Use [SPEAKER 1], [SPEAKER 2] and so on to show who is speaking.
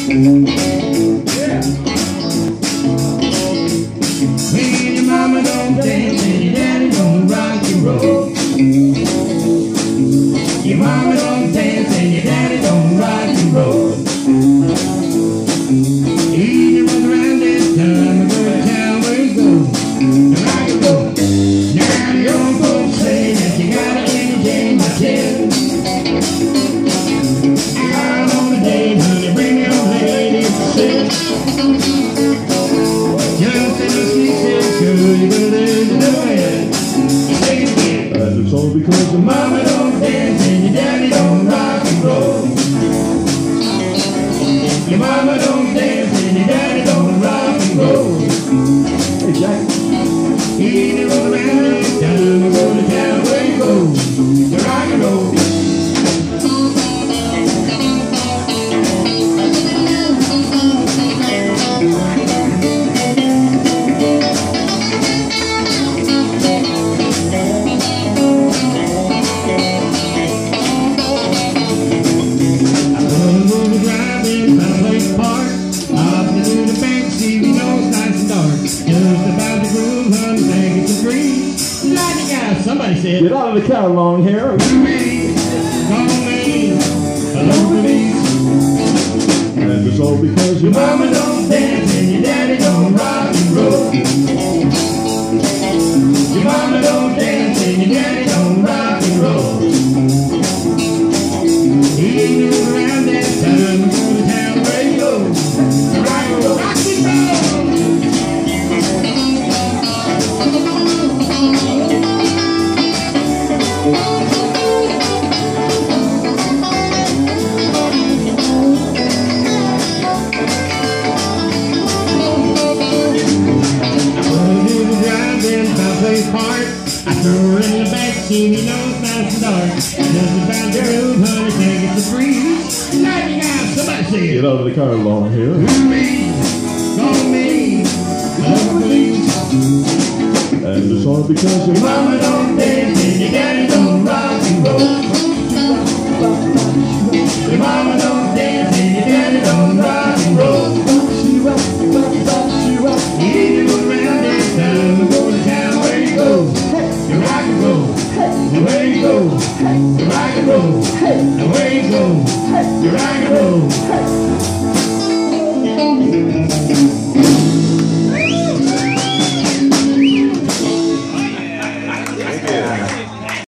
[SPEAKER 1] When your mama don't dance and your daddy don't rock and roll. Your mama don't dance and your daddy don't rock and roll. He runs around this time and go to town where he goes. Rock and roll. Now the old folks say that you gotta entertain my kid. Out on the date, honey, bring your lady to sit. Just in a sneak, you better do it. Take it again.
[SPEAKER 2] And it's all because
[SPEAKER 1] Your mama don't dance and your daddy don't rock and roll. Your mama don't dance and your daddy don't rock and roll.
[SPEAKER 2] Hey, Jack.
[SPEAKER 1] He ain't roll around this time and go to town where he goes. To rock and roll. Somebody said,
[SPEAKER 2] Get out of the car, long hair.
[SPEAKER 1] And
[SPEAKER 2] it's all because
[SPEAKER 1] your mama don't dance and your daddy don't rock and roll. Your mama don't dance and your daddy don't rock and roll. He ain't around that time and go to town where he goes. Rock and roll, rock and roll. Part. I throw her in the back seat, you know it's nice and dark. Just about the road, honey, take it to breeze. Lightning out, somebody say it.
[SPEAKER 2] Get out of the car, long hair.
[SPEAKER 1] Me, on me, love police.
[SPEAKER 2] And it's all because
[SPEAKER 1] Your mama don't dance and your daddy don't rock and roll. Your mama don't dance and your daddy don't rock and roll. He ain't around this time and go to town where you go. You rock and roll, and where you go. You rock and roll, and where you go. You rock and roll.